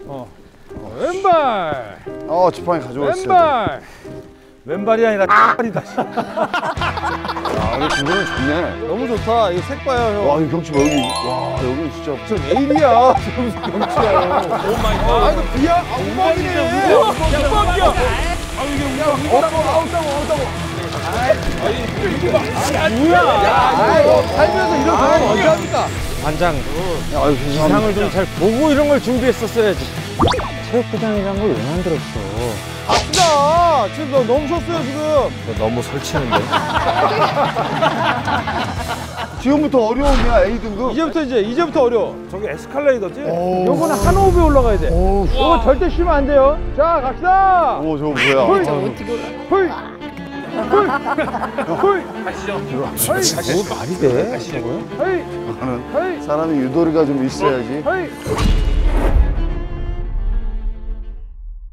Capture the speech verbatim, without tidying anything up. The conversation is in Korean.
어. 어, 왼발. 어, 지팡이 가져왔어요. 왼발. 왼발이 아니라 X발이다. 아, 이거 기분이 좋네. 너무 좋다. 이거 색 봐요, 형. 와, 이 경치 봐, 여기. 와, 여기 진짜. 저 내일이야. 저 무슨 경치야. 오 마이 갓. 아, 이거 비야? 아, 우박이네. 우박이야, 우박이야. 아, 이게 아웃다고, 아웃다고, 아웃다고. 뭐야? 살면서 이런 경험 언제 합니까? 반장, 아유, 기상을 좀 잘 보고 이런 걸 준비했었어야지. 체육부장이란 걸 왜 만들었어? 갑시다! 지금 너 너무 섰어요, 지금. 너무 설치는데. 지금부터 어려운 게야, A 등급. 이제부터 이제, 이제부터 어려워. 저기 에스컬레이터지? 오. 요거는 한 호흡에 올라가야 돼. 오, 요거 절대 쉬면 안 돼요. 자, 갑시다! 오, 저거 뭐야. 훌! 아, 훌! 훌! 훌! 가시죠. 뭐 말이 돼? 가시죠. 나는 사람이 유도리가 좀 있어야지. 헤이!